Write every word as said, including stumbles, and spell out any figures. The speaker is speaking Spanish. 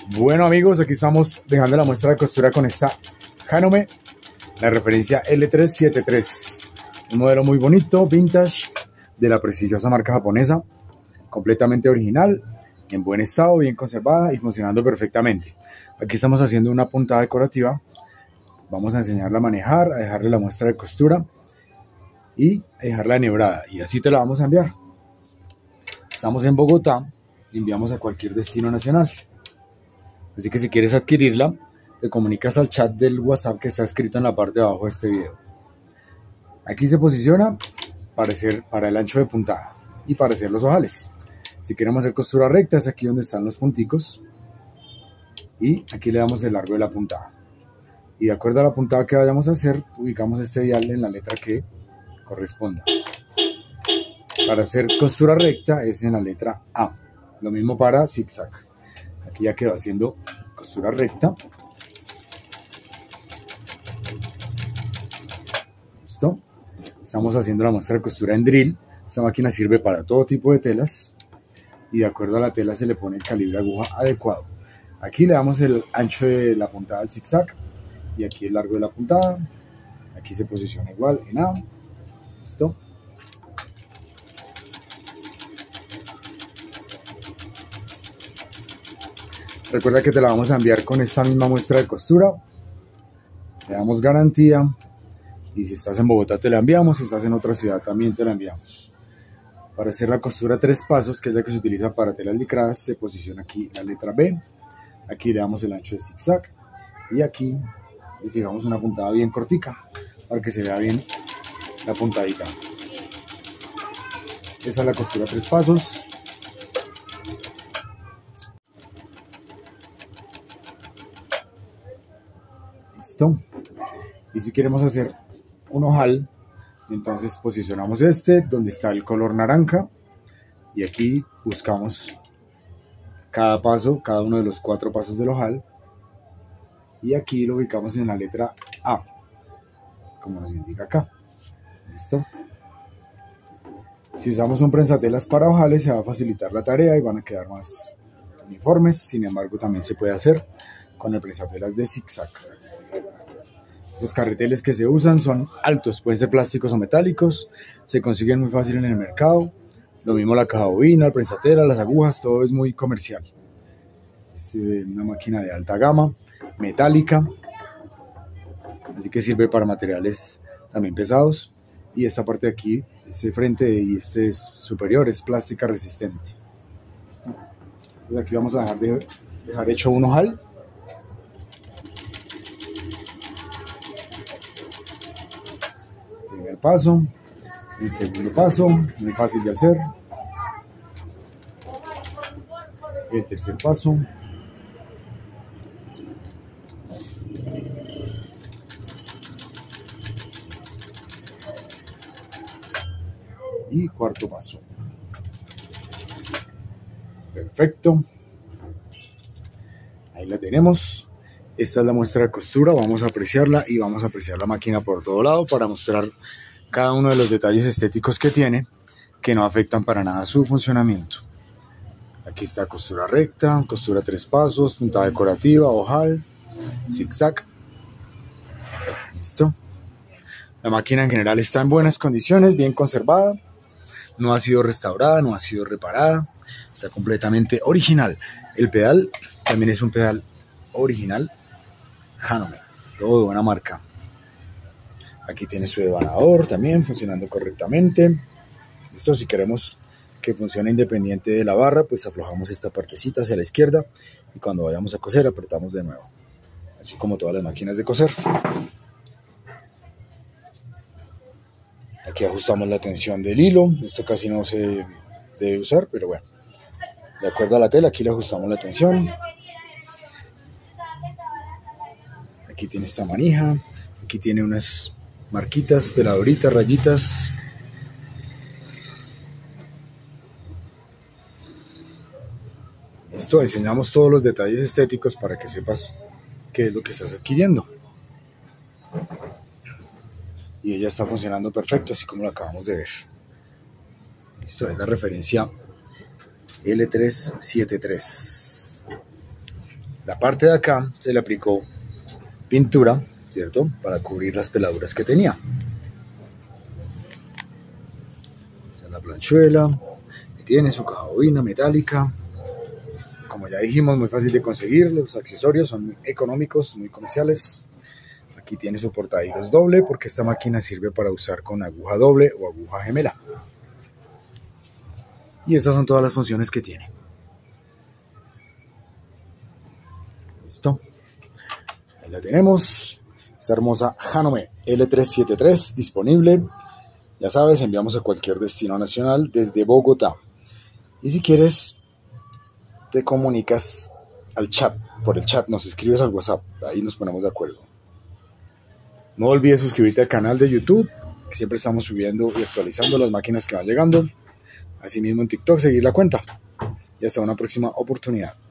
Bueno amigos, aquí estamos dejando la muestra de costura con esta Hanome, la referencia L tres setenta y tres, un modelo muy bonito, vintage, de la prestigiosa marca japonesa, completamente original, en buen estado, bien conservada y funcionando perfectamente. Aquí estamos haciendo una puntada decorativa, vamos a enseñarla a manejar, a dejarle la muestra de costura y a dejarla enhebrada, y así te la vamos a enviar. Estamos en Bogotá, enviamos a cualquier destino nacional. Así que si quieres adquirirla, te comunicas al chat del WhatsApp que está escrito en la parte de abajo de este video. Aquí se posiciona para, hacer, para el ancho de puntada y para hacer los ojales. Si queremos hacer costura recta, es aquí donde están los punticos. Y aquí le damos el largo de la puntada. Y de acuerdo a la puntada que vayamos a hacer, ubicamos este dial en la letra que corresponda. Para hacer costura recta es en la letra A. Lo mismo para zigzag. Aquí ya quedó haciendo costura recta. ¿Listo? Estamos haciendo la muestra de costura en drill. Esta máquina sirve para todo tipo de telas. Y de acuerdo a la tela se le pone el calibre de aguja adecuado. Aquí le damos el ancho de la puntada del zigzag. Y aquí el largo de la puntada. Aquí se posiciona igual en A. ¿Listo? Recuerda que te la vamos a enviar con esta misma muestra de costura. Le damos garantía. Y si estás en Bogotá te la enviamos. Si estás en otra ciudad también te la enviamos. Para hacer la costura tres pasos, que es la que se utiliza para telas licradas, se posiciona aquí la letra B. Aquí le damos el ancho de zigzag. Y aquí le fijamos una puntada bien cortica para que se vea bien la puntadita. Esa es la costura tres pasos. Listo. Y si queremos hacer un ojal, entonces posicionamos este donde está el color naranja y aquí buscamos cada paso, cada uno de los cuatro pasos del ojal, y aquí lo ubicamos en la letra A, como nos indica acá. Listo. Si usamos un prensatelas para ojales se va a facilitar la tarea y van a quedar más uniformes. Sin embargo, también se puede hacer con el prensatelas de zigzag. Los carreteles que se usan son altos, pueden ser plásticos o metálicos, se consiguen muy fácil en el mercado. Lo mismo la caja bobina, el prensatela, las agujas, todo es muy comercial. Es una máquina de alta gama, metálica, así que sirve para materiales también pesados. Y esta parte de aquí, este frente y este superior es plástica resistente. Entonces aquí vamos a dejar, de, dejar hecho un ojal. Primer paso, el segundo paso, muy fácil de hacer. El tercer paso. Y cuarto paso. Perfecto. Ahí la tenemos. Esta es la muestra de costura, vamos a apreciarla y vamos a apreciar la máquina por todo lado para mostrar cada uno de los detalles estéticos que tiene, que no afectan para nada su funcionamiento. Aquí está costura recta, costura tres pasos, puntada decorativa, ojal, zigzag. Listo. La máquina en general está en buenas condiciones, bien conservada, no ha sido restaurada, no ha sido reparada, está completamente original. El pedal también es un pedal original Hanome, todo de buena marca. Aquí tiene su devanador también funcionando correctamente. Esto, si queremos que funcione independiente de la barra, pues aflojamos esta partecita hacia la izquierda y cuando vayamos a coser apretamos de nuevo, así como todas las máquinas de coser. Aquí ajustamos la tensión del hilo. Esto casi no se debe usar, pero bueno, de acuerdo a la tela aquí le ajustamos la tensión. Aquí tiene esta manija, aquí tiene unas marquitas, peladoritas, rayitas. Esto, enseñamos todos los detalles estéticos para que sepas qué es lo que estás adquiriendo. Y ella está funcionando perfecto, así como lo acabamos de ver. Esto es la referencia L tres setenta y tres. La parte de acá se le aplicó pintura, ¿cierto? Para cubrir las peladuras que tenía. Esta es la planchuela, que tiene su caja bobina metálica. Como ya dijimos, muy fácil de conseguir. Los accesorios son muy económicos, muy comerciales. Aquí tiene su portahilos doble porque esta máquina sirve para usar con aguja doble o aguja gemela. Y estas son todas las funciones que tiene. Listo. Ahí la tenemos. Esta hermosa Hanome L trescientos setenta y tres disponible. Ya sabes, enviamos a cualquier destino nacional desde Bogotá. Y si quieres, te comunicas al chat. Por el chat nos escribes al WhatsApp. Ahí nos ponemos de acuerdo. No olvides suscribirte al canal de YouTube. Siempre estamos subiendo y actualizando las máquinas que van llegando. Asimismo en TikTok, seguir la cuenta. Y hasta una próxima oportunidad.